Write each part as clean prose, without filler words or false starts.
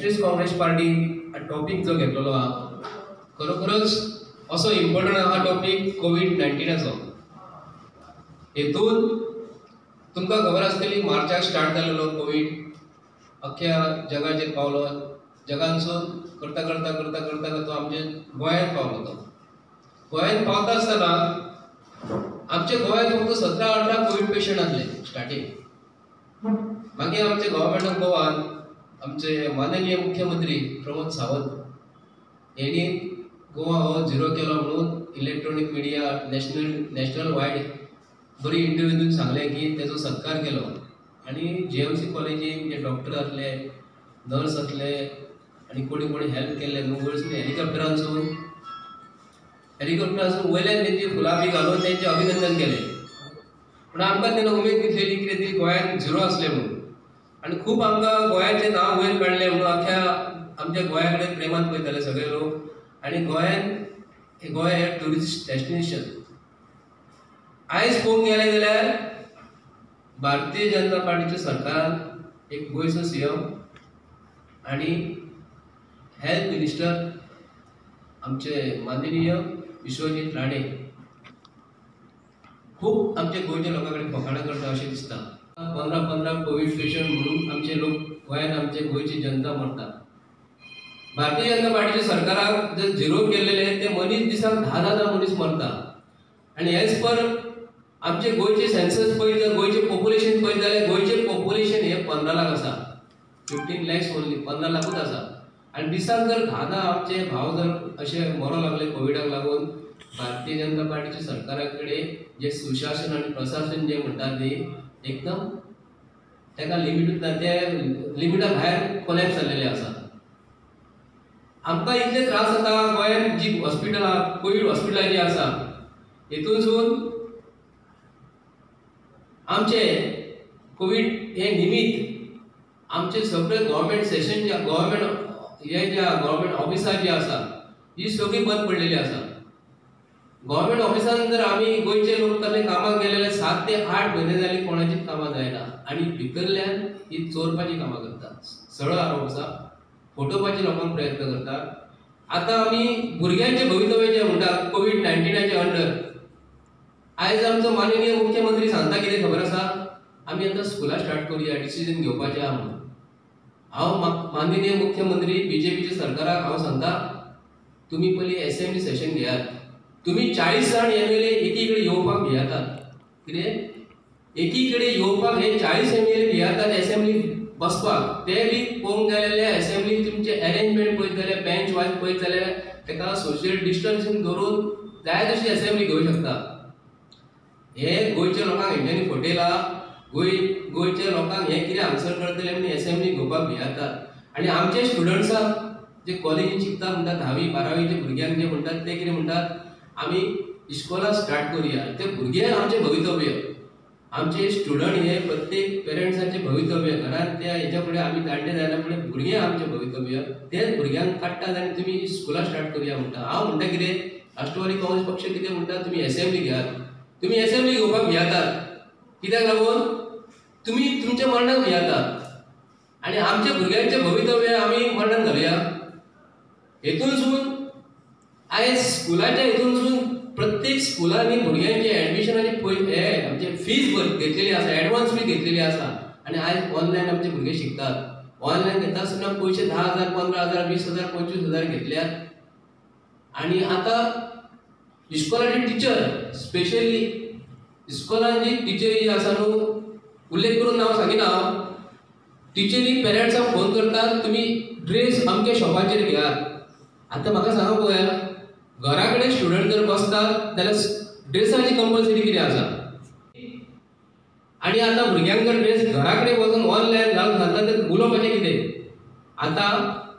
Nationalist Congress party topic जो घेतलेलो हा खरोखरच असो इम्पॉर्टंट हा टॉपिक कोविड-19 हेतून तुमकां खबर आसतली मार्चाक स्टार्ट जाल्लो कोविड अख्ख्या जगाचेर पावलो जगांसून करता करता करता करता तो आमच्या गोंयांत पावलो तो गोंयांत पावता आसतना आमच्या गोंयांत फक्त 17-18 कोविड पेशंट आसले स्टार्टींग मागीर आमचे गव्हर्मेंट ऑफ गोवान आमचे माननीय मुख्यमंत्री प्रमोद सावंत यांनी गोवा हो झिरो केलो म्हणून इलेक्ट्रॉनिक मिडिया नॅशनल वायड बरी इंटरव्यू दिवन सांगलें की तेजो सत्कार केलो आनी JMC कॉलेजीन जे डॉक्टर आसले नर्स आसले आनी कोणी कोणी हेल्प केल्ले न्हू वयरसून हेलिकॉप्टरांसून वयल्यान तेंची फुलां बी घालून तेंचें अभिनंदन केलें पूण आमकां तेन्ना उमेद दिसलेली कितें ती गोंयांत झिरो आसलें म्हणून आनी खूब आमकां गोंयाचें नांव वयर काडलें म्हणून अख्ख्या आमच्या गोंया कडेन प्रेमान पळयताले सगळे लोक आनी गोंय हे ट्युरिस्ट डेस्टिनेशन आयज पळोवंक गेलें जाल्यार भारतीय जनता पार्टीच्या सरकारान एक गोंयचो CM आनी हेल्थ मिनिस्टर आमचे माननीय विश्वजीत राणे खूब आमच्या गोंयच्या लोकां कडेन फकाणां करता अशें दिसता 15 कोविड पेशंट म्हणून आमचे लोक गोंयांत आमचे गोंयची जनता मरता भारतीय जनता पार्टीच्या सरकाराक जे झिरो केलेले ते मनीस दिसाक 10 मनीस मरता आनी एज पर आमचे गोंयचे सेन्सस पळयत गोंयचे पॉप्युलेशन पळयत जाल्यार गोंयचे पॉप्युलेशन हे 15 लाख आसा 15 लॅक्स ओन्ली 15 लाखूच आसा आनी दिसाक जर 10 आमचे भाव जर असे मरो लागले कोविडाक लागून भारतीय जनता पार्टीच्या सरकारा कडेन जे सुशासन आनी प्रशासन जे म्हणटा ते एकदम ताका लिमिट ते लिमिटा भायर कोलॅप्स जाल्लेले आसा आमकां इतले त्रास जाता गोंयांत जी हॉस्पिटलां कोविड हॉस्पिटलां जी आसा हेतूनसून आमचे कोविड हे निमित्त आमचे सगळे गव्हर्मेंट सेशन जे गव्हर्मेंट ऑफिसां जी आसा ही सगळी बंद पडलेली आसा गव्हर्मेंट ऑफिसान जर आमी गोंयचे लोक कसले कामाक गेलेले 7 ते 8 म्हयने जाली कोणाचीच कामां जायना आनी भितरल्यान ही चोरपाची कामां करतात सरळ आरोप आसा फटोवपाचे लोकांक प्रयत्न करतात आतां आमी भुरग्यांचे भवितव्य जे म्हणटात कोविड-19 अंडर आयज आमचो माननीय मुख्यमंत्री सांगता कितें खबर आसा आमी आतां स्कुलां स्टार्ट करुया डिसिजन घेवपाचें आहा म्हणून हांव माननीय मुख्यमंत्री BJPच्या सरकाराक हांव सांगता तुमी पयलीं असेंब्ली सेशन घेयात तुमी 40 जाण MLA एकीकडे येवपाक भियातात कितें एकीकडे येवपाक हे 40 MLA भियातात असेंब्ली बसपाक ते बी पळोवंक गेलेले असेंब्ली तुमचे अरेंजमेंट पळयत जाल्यार बेंच वायज पळयत जाल्यार ताका सोशल डिस्टन्सिंग धरून जाय तशी असेंब्ली घेवंक शकता हे गोंयच्या लोकांक हेंच्यांनी फटयला गोंयच्या लोकांक हे कितें आन्सर करतले म्हणून असेंब्ली घेवपाक भियातात आनी आमचे स्टुडंट्साक जे कॉलेजीन शिकता म्हणटात 10वी-12वीचे भुरग्यांक जे म्हणटात ते कितें म्हणटात आमी इस्कॉला स्टार्ट करुया ते भुरगे आमचे भवितव्य आमचे स्टुडंट हे प्रत्येक पेरंट्सांचे भवितव्य घरांत त्या हेच्या फुडें आमी दांडे जायना फुडें भुरगे आमचे भवितव्य तेच भुरग्यांक काडटात आनी तुमी स्कुलां स्टार्ट करुया म्हणटा हांव म्हणटा कितें राष्ट्रवादी काँग्रेस पक्ष कितें म्हणटा तुमी असेंब्ली घेयात तुमी असेंब्ली घेवपाक भियातात कित्याक लागून तुमी तुमच्या मरणाक भियातात आनी आमच्या भुरग्यांचे भवितव्य आमी मरणाक घालुया हेतूनसून आयज स्कुलाच्या हेतूनसून प्रत्येक स्कुलांनी भुरग्यांचे एडमिशनाची हे आमचे फीज घेतलेली आसा एडवान्स फी घेतलेली आसा आनी आयज ऑनलायन आमचे भुरगे शिकतात ऑनलायन घेता आसतना पयशे 10,000 15,000 20,000 25,000 घेतल्यात आनी आतां इस्कॉलाचे टिचर स्पेशली इस्कॉलांची टिचरी जी आसा न्हू उल्लेख करून हांव सांगिना टिचरी पेरंट्सांक फोन करतात तुमी ड्रेस अमके शॉपाचेर घेयात आतां म्हाका सांगा पळोवया घरा कडेन स्टुडंट जर बसतात जाल्यार ड्रेसाची कंपल्सरी कितें आसा आनी आतां भुरग्यांक जर ड्रेस घरा कडेन वचून ऑनलायन घालून घालता तर उलोवपाचें कितें आतां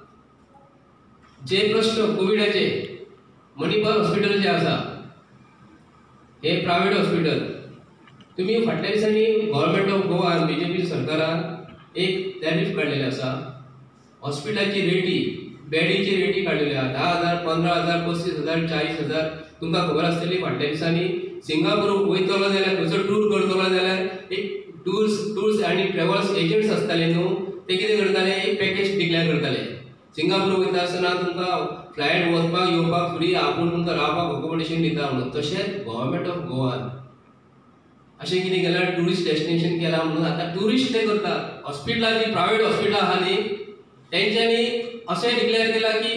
जे प्रश्न कोविडाचे मणिपाल हॉस्पिटल जे आसा हे प्रायवेट हॉस्पिटल तुमी फाटल्या दिसांनी गव्हर्मेंट ऑफ गोवा BJP सरकारान एक टॅरिफ काडलेले आसा हॉस्पिटलाची रेटी बेडीची रेटी काडलेली आहा 10,000 15,000 35,000 40,000 तुमकां खबर आसतली फाटल्या दिसांनी सिंगापूर वयतलो जाल्यार खंयचो टूर करतलो जाल्यार एक टूर्स आनी ट्रॅव्हल्स एजंट्स आसताले न्हू ते कितें करताले एक पॅकेज डिक्लेअर करताले सिंगापूर वयता आसतना तुमकां फ्लायट वचपाक येवपाक फ्री आपूण तुमकां रावपाक अकोमोडेशन दिता म्हणून तशेंच गव्हर्मेंट ऑफ गोवान अशें कितें केल्यार टुरिस्ट डेस्टिनेशन केला म्हणून आतां टुरिस्ट ते करतात हॉस्पिटलां जी प्रायवेट हॉस्पिटलां आहा न्ही तेंच्यांनी अशें डिक्लेअर केला की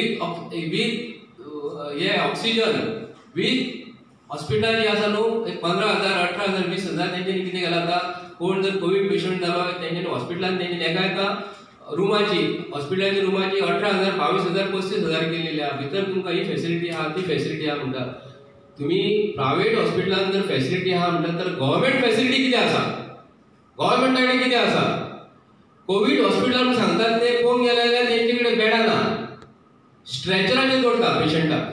विथ ऑक्सिजन विथ हॉस्पिटल जी आसा न्हू 15,000 18,000 20,000 तेंच्यांनी कितें केलां आतां कोण जर कोविड पेशंट जालो तेंच्यांनी हॉस्पिटलान तेंच्यांनी एका एका रुमाची हॉस्पिटलाची रुमाची 18,000 22,000 35,000 केलेली आहा भितर तुमकां ही फॅसिलिटी आहा ती फॅसिलिटी आहा म्हणटात तुम्ही प्रायवेट हॉस्पिटलान जर फॅसिलिटी आहा म्हणटात तर गव्हर्मेंट फॅसिलिटी कितें आसा गव्हर्मेंटा कडेन कितें आसा कोविड हॉस्पिटलान सांगतात ते कोण गेले जाल्यार तेंचे कडेन बेडां ना स्ट्रेचराचेर दवरता पेशंटाक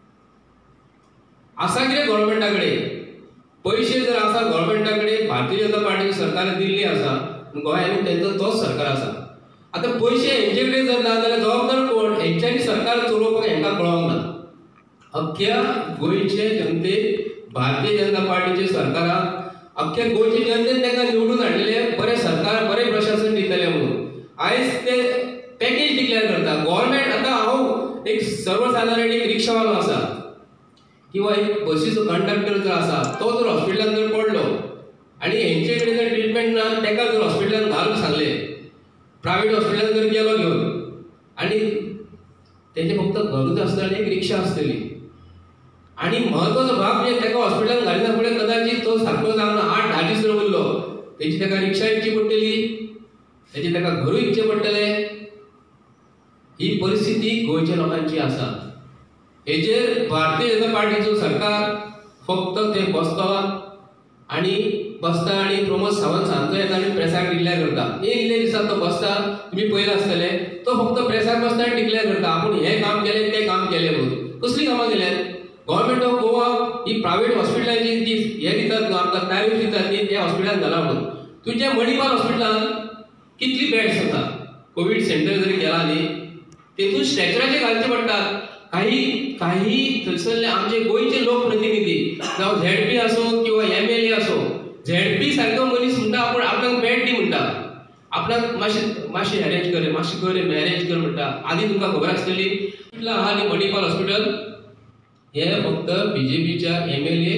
आसा कितें गव्हर्मेंटा कडेन पैसे जर आसा गव्हर्मेंटा कडेन भारतीय जनता पार्टीची सरकार दिल्ली आसा गोंयांत तेंचो तोच सरकार आसा आतां पैसे हेंचे कडेन जर ना जाल्यार जबाबदार कोण हेंच्यांनी सरकार चलोवपाक हेंकां कळोंक ना अख्ख्या गोंयचे जनतेक भारतीय जनता पार्टीचे सरकाराक अख्ख्या गोंयचे जनतेन तांकां निवडून हाडलेले बरें सरकार बरें प्रशासन दितले म्हणून आयज ते पॅकेज डिक्लेअर करता गव्हर्मेंट आतां हांव एक सर्वसाधारण एक रिक्षावालो आसा किंवा एक बसीचो कंडक्टर जर आसा तो जर हॉस्पिटलान जर पडलो आनी हेंचे कडेन जर ट्रिटमेंट ना ताका जर हॉस्पिटलान घालूंक सांगलें प्रायवेट हॉस्पिटलान जर गेलो घेवन आनी तेजे फक्त घरूच आसतलें एक रिक्षा आसतली आनी महत्वाचो भाग म्हणजे ताका हॉस्पिटलान घालिना फुडें कदाचित तो सारको जावना 8-10 दीस जर उरलो तेजी ताका रिक्षा इकची पडटली तेजे ताका घरूय इकचें पडटलें ही परिस्थिती गोंयच्या लोकांची आसा हेजेर भारतीय जनता पार्टीचो सरकार फक्त ते बसता आनी प्रमोद सावंत सांजचो येता आनी प्रेसाक डिक्लेअर करता इल्ले दिसा तो बसता तुमी पळयला आसतले तो फक्त प्रेसाक बसता आनी डिक्लेअर करता आपूण हें काम केलें तें काम केलें म्हणून कसली कामां केल्यात गव्हर्मेंट ऑफ गोवा ही प्रायवेट हॉस्पिटलांची जी हे दितात न्हू आमकां तारीफ दितात न्ही त्या हॉस्पिटलान घाला म्हणून तुमच्या मणिपाल हॉस्पिटलान कितली बेड्स आसा कोविड सेंटर जरी गेला न्ही तेतून स्ट्रेचराचे घालचे पडटात काही थंयसरले आमचे गोंयचे लोकप्रतिनिधी जावं झेडपी आसो किंवा MLA आसो झेडपी सारको मनीस म्हणटा आपूण आपल्याक बेड दी म्हणटा आपल्याक मातशें अरेंज कर मातशें कर मॅरेज कर म्हणटा आदी तुमकां खबर आसतली कितला आहा न्ही मणिपाल हॉस्पिटल हे फक्त BJPच्या MLA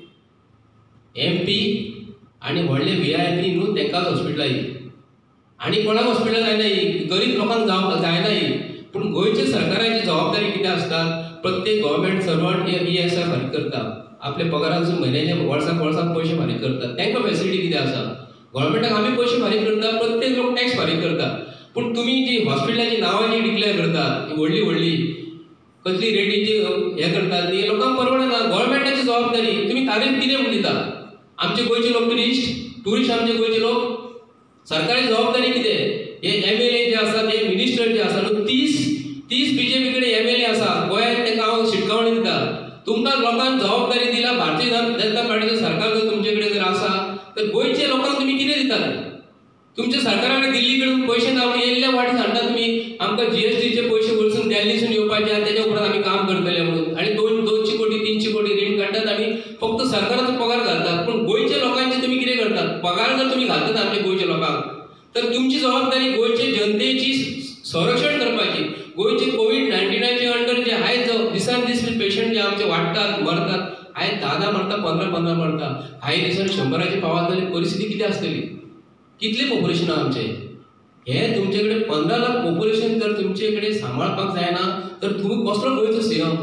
MP आनी व्हडले VIP न्हू तेंकाच हॉस्पिटलां ही आनी कोणाक हॉस्पिटल जायना ही गरीब लोकांक जायना ही पूण गोंयच्या सरकाराची जबाबदारी कितें आसता प्रत्येक गव्हर्मेंट सर्वंट ESI फारीक करता आपल्या पगारांसून म्हयन्याचे वर्साक पयशे फारीक करतात तांकां फॅसिलिटी कितें आसा गव्हर्मेंटाक आमी पयशे फारीक करता प्रत्येक लोक टॅक्स फारीक करता पूण तुमी जी हॉस्पिटलाची नांवां जी डिक्लेअर करतात व्हडली कसली रेटीची हे करतात ती लोकांक परवडना गव्हर्मेंटाची जबाबदारी तुमी तारीफ कितें म्हणून दिता आमचे गोंयचे लोक टुरिस्ट आमचे गोंयचे लोक सरकारी जबाबदारी कितें हे MLA जे आसा ते मिनिस्टर जे आसा न्हू 30 BJP कडेन MLA आसा गोंयांत तांकां हांव शिटकावणी दिता तुमकां लोकांक जबाबदारी दिला भारतीय जनता पार्टीचो सरकार जर तुमचे कडेन जर आसा तर गोंयच्या लोकांक तुमी कितें दितात तुमच्या सरकारा कडेन दिल्ली कडेन पयशे ना म्हणून येयल्ल्या वाटी सांगता तुमी आमकां GSTचे पयशे वरसून दिल्लीसून येवपाचे आनी तेच्या उपरांत आमी काम करतले म्हणून आनी 200 कोटी 300 कोटी रीण काडटात आनी फक्त सरकाराचो पगार घालतात पूण गोंयच्या लोकांचे तुमी कितें करतात पगार जर तुमी घालतात आमच्या गोंयच्या लोकांक तर तुमची जबाबदारी गोंयचे जनतेची संरक्षण करपाची गोंयचे कोविड-19चे अंडर जे आयज दिसान दीस पेशंट जे आमचे वाडटात मरतात आयज 10 मरता 15 मरता आयज दिसान 100चे पावात जाल्यार परिस्थिती कितें आसतली कितले पॉप्युलेशन आमचे हे तुमचे कडेन 15 लाख पॉप्युलेशन जर तुमचे कडेन सांबाळपाक जायना तर तुम्ही कसलो गोंयचो CM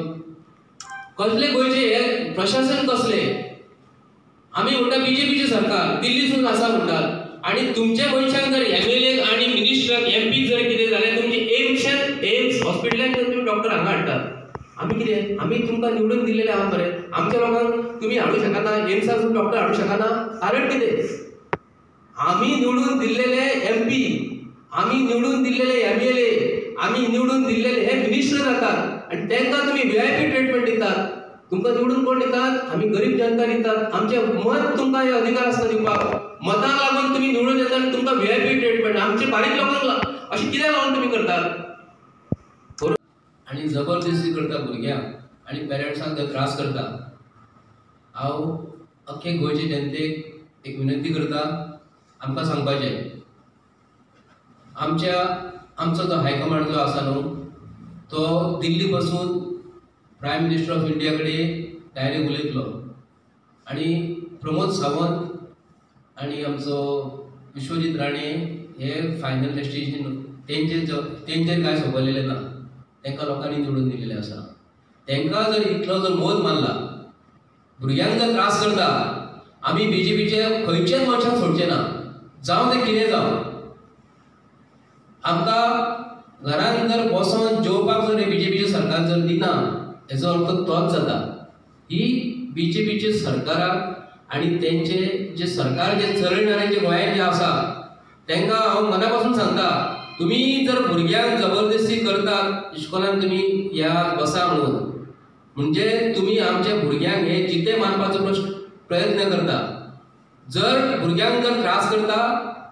कसले गोंयचे हे प्रशासन कसले आमी म्हणटा BJPचे सरकार दिल्लीसून आसा म्हणटात आणि तुमच्या गोंयच्यान जर MLA आणि मिनिस्टर MP जर कितें जालें तुमचे एम्स हॉस्पिटलांत जर तुमी डॉक्टर हांगा हाडटात आमी कितें आमी तुमकां निवडून दिलेले आहा मरे आमच्या लोकांक तुमी हाडूं शकना एम्सासून डॉक्टर हाडूं शकना कारण कितें आमी निवडून दिल्लेले MP आमी निवडून दिल्लेले MLA आमी निवडून दिल्लेले हे मिनिस्टर जातात आणि तांकां तुमी VIP ट्रीटमेंट दितात तुमकां निवडून कोण दितात आमी गरीब जनता दितात आमचे मत तुमकां हे अधिकार आसता दिवपाक मताक लागून तुमी निवडून येतात आनी तुमकां VIP ट्रीटमेंट आमचे बारीक लोकांक अशें कित्याक लागून तुमी करतात आनी जबरदस्ती करता भुरग्यांक आनी पेरंट्सांक ते त्रास करता हांव अख्खे गोंयचे जनतेक एक विनंती करता आमकां सांगपाचें आमच्या आमचो जो हायकमांड जो आसा न्हू तो दिल्ली पासून प्रायम मिनिस्टर ऑफ इंडिया कडेन डायरेक्ट उलयतलो आनी प्रमोद सावंत आनी आमचो विश्वजीत राणे हे फायनल डेस्टिनेशन तेंचेर कांय सोंपलेलें ना, तांकां लोकांनी निवडून दिलेलें आसा. तांकां जर इतलो जर मोद मारला, भुरग्यांक जर त्रास करता, आमी बीजेपीचे खंयचेच मनशाक सोडचे ना, जावं ते कितें जावं. आमकां घरान जर बसोन जेवपाक जर बीजेपीचे सरकार जर दिना, हेजो अर्थ तोच जाता. ही बीजेपीचे सरकाराक आनी तेंचे जे सरकार जे चलयणारे जे गोंयांत जे आसा तांकां हांव मना पासून सांगता, तुमी जर भुरग्यांक जबरदस्ती करतात इस्कॉलान तुमी ह्या बसा म्हणून, म्हणजे तुमी आमच्या भुरग्यांक हे जिते मारपाचो प्रयत्न करता. जर भुरग्यांक जर त्रास करता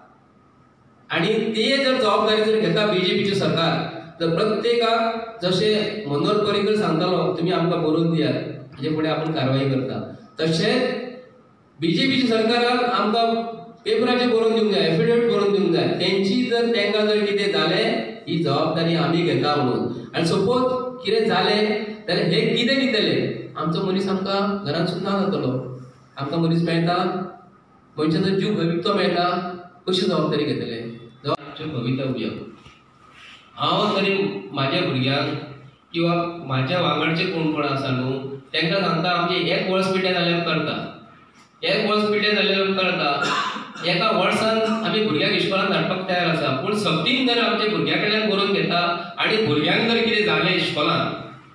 आनी ते जर जबाबदारी जर घेता बीजेपीचे सरकार, तर प्रत्येकाक जशें मनोहर पर्रीकर सांगतालो तुमी आमकां बरोवन दियात, हाजे फुडें आपूण कारवाई करता, तशेंच बीजेपीचे सरकाराक आमकां पेपराचेर बरोवन दिवंक जाय, एफिडेविट बरोवन दिवंक जाय, तेंची जर तांकां जर कितें जालें ही जबाबदारी आमी घेता म्हणून. आनी सपोज कितें जालें जाल्यार हे कितें दितले, आमचो मनीस आमकां घरांत सुद्दां जातलो, आमकां मनीस मेळटा, मनशाचो जीव विकतो मेळटा, कशी जबाबदारी घेतले. आमचें भवितव्य हांव तरी म्हाज्या भुरग्यांक किंवा म्हाज्या वांगडचे कोण आसा न्हू तांकां सांगता, आमचें एक वर्स पिड्ड्यार जाल्यार उपकारता, एक वर्स पिड्ड्यार जाल्यार उपकारता. एका वर्सान आमी भुरग्यांक इस्कॉलान धाडपाक तयार आसा, पूण सक्तीन जर आमच्या भुरग्यां कडल्यान बरोवन घेता आनी भुरग्यांक जर कितें जालें इस्कॉलान,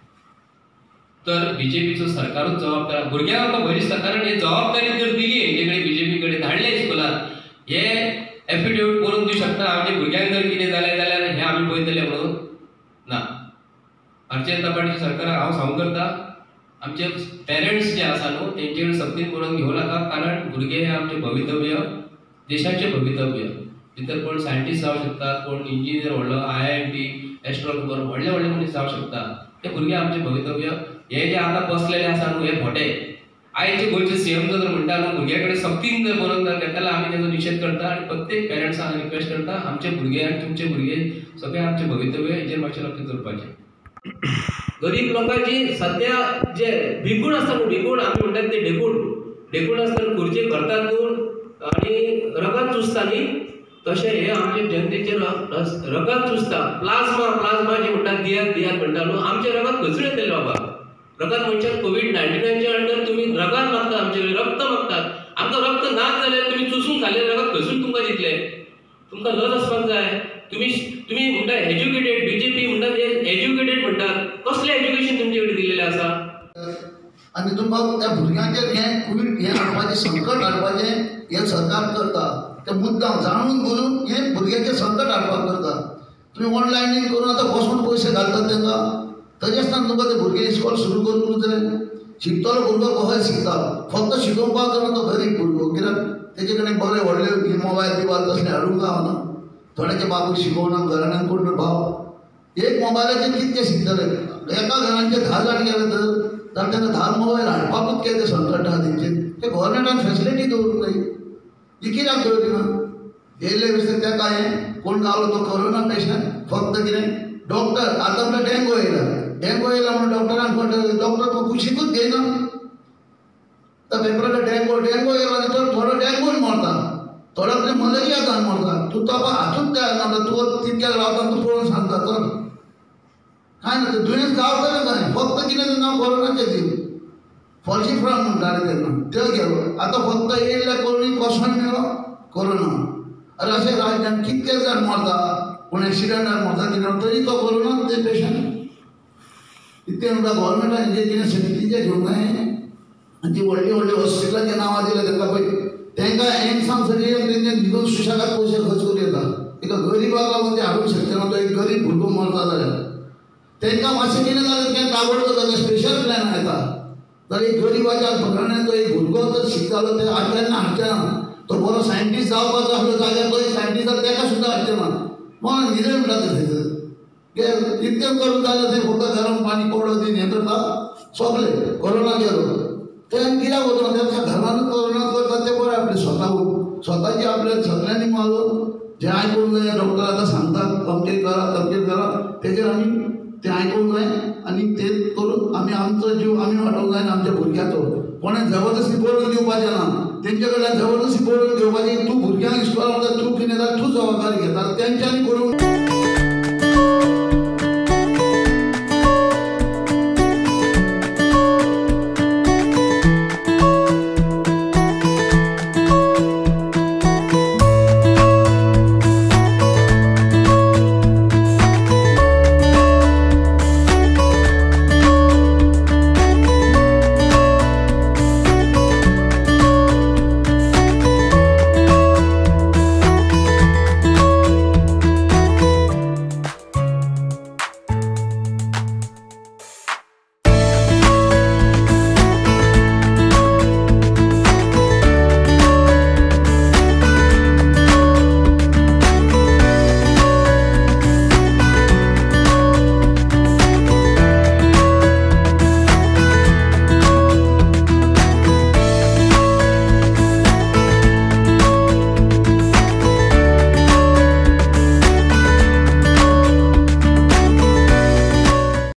तर बीजेपीचो सरकारूच जबाबदार. भुरग्यांक आमकां भंय दिसता, कारण ही जबाबदारी जर दिली हेंचे कडेन बीजेपी कडेन धाडले इस्कॉलान, हे एफिडेविट बरोवन दिवंक शकता आमच्या भुरग्यांक जर कितें जालें जाल्यार हे आमी पळयतले म्हणून ना. भारतीय जनता पार्टीच्या सरकाराक हांव सांगू करता, आमचे पेरंट्स जे आसा न्हू तेंचे कडेन सक्तीन बरोवन घेवं नाका, कारण भुरगे हे आमचे भवितव्य, देशाचें भवितव्य. भितर कोण सायंटिस्ट जावं शकता, कोण इंजिनियर व्हडलो IIT एस्ट्रोनॉमर व्हडले व्हडले मनीस जावं शकता, ते भुरगे आमचे भवितव्य. हे जे आतां बसलेले आसा न्हू हे खोटे, आयचे गोंयचे CM जर म्हणटा न्हू भुरग्या कडेन सक्तीन जर बरोवन जर घेतले आमी तेजो निशेध करता आनी प्रत्येक पेरंट्सांक रिक्वेस्ट करता, आमचे भुरगे आनी तुमचे भुरगे सगळे आमचे भवितव्य हेजेर मातशें लक्ष दवरपाचें. गरीब लोकांची सध्या जे भिकूण आसता न्हू, भिकूण आमी म्हणटात ते ढेकूण आसता, खुर्चे करतात न्हू आनी रगत चुसता न्ही, तशें हे आमचे जनतेचे रगत चुसता. प्लाझ्मा जे म्हणटात दियात म्हणटा न्हू, आमचे रगत खंयसून येतले बाबा. रगत मनशाक कोविड-19च्या अंडर तुमी रगत मागतात, आमचे रक्त मागतात. आमकां रक्त नाच जाल्यार तुमी चुसून खाल्लें रगत खंयसून तुमकां दितले. तुमकां लज आसपाक जाय. तुमी म्हणटा एज्युकेटेड, बीजेपी म्हणटात एज्युकेटेड म्हणटात, कसलें एज्युकेशन तुमचे कडेन दिलेलें आसा. आनी तुमकां त्या भुरग्यांचेर हें कोवीड हें हाडपाचें संकट हाडपाचें हें सरकार करता. ते मुद्दाम जाणून करून हें भुरग्यांचें संकट हाडपाक करता. तुमी ऑनलायनीन करून आतां बसून पयशे घालतात तांकां, तरी आसतना तुमकां ते भुरगे इस्कॉल सुरू करूंक जाय. शिकतलो भुरगो कसो शिकता, फक्त शिकोवपाक जाणा तो गरीब भुरगो, कित्याक तेजे कडेन बरे व्हडले मोबायल बिबायल तसले हाडूंक गावना. थोड्याचे बापूय शिकोवना, घराण्यांक कोण भाव एक मोबायलाचेर कितके शिकतले. एका घरांचे 10 जाण गेले तर तांकां 10 मोबायल हाडपाकूच केले संकट आहा तेंचे. ते गव्हर्मेंटान फेसिलिटी दवरूंक जाय. ही कित्याक दवरली ना. येयल्ले विसर तेका हें कोण गावलो तो कोरोना पेशंट, फक्त कितें डॉक्टर. आतां म्हणटा डेंगू येयला म्हणून डॉक्टरांक म्हणटा, डॉक्टर तो कुशीकूच घेयना. तर पेपरार डेंगू येयलो आनी तो थोडो डेंगून मरता, थोडो कितें मलेरिया जावन मरता. तूं तो हातूंत तयार तूं तितक्याक रावता, तूं पळोवन सांगता चल कांय ना. तें दुयेंस गावतलें कांय, फक्त कितें नांव कोरोनाचें दिव फॉल्सिफ्राम म्हणटाले तेन्ना त्यो गेलो. आतां फक्त येयल्ल्या कोणी कोसोन मेलो कोरोना. अरे अशें राज्यान कितके जाण मरता, कोण एक्सिडंटान मरता कितें, तरी तो कोरोना ते पेशंट. इतलें म्हणटा गव्हर्मेंटान हेजेर कितें समितीचें घेवंक जाय. आनी ती व्हडली व्हडली हॉस्पिटलांचीं नांवां दिल्या तांकां पळय, तांकां एम्सांक सगळें तेंचे न्हिदून सुशेगाद पयशे खर्च करून येता. एका गरीबाक लागून ते हाडूंक शकचे ना. तो एक गरीब भुरगो मरता जाल्यार तांकां मातशें कितें जालें तें ताबडतोब ताका स्पेशल प्लॅन येता. जाल्यार एक गरीबाच्या प्रकरणान तो एक भुरगो जर शिकतालो ते केन्ना हाडचे ना. तो बरो सायंटिस्ट जावपाचो आसलो जाल्यार तो सायंटिस्ट जाता ताका सुद्दां हाडचे ना. मग न्हिदे म्हणटा ते थंयसर इतकें करून जालें थंय फक्त गरम पाणी कोरडो दिन हें करता सोंपलें. कोरोना गेलो. तें कित्याक वचना, त्या घरानूच कोरोना करता ते बरें. आपले स्वताची आपल्या सगळ्यांनी मारून जे आयकूंक जाय डॉक्टर आतां सांगतात अमकें करा तेजेर आमी तें आयकूंक जाय आनी तें करून आमी आमचो जीव आमी वाडोवंक जाय आनी आमच्या भुरग्याचो कोणें जबरदस्ती बरोवन दिवपाचें ना तेंचे कडल्यान जबरदस्ती बरोवन घेवपाची तूं भुरग्यांक इस्कॉलाक तूं कितें जाता तूं जबाबदारी घेता तेंच्यांनी करूंक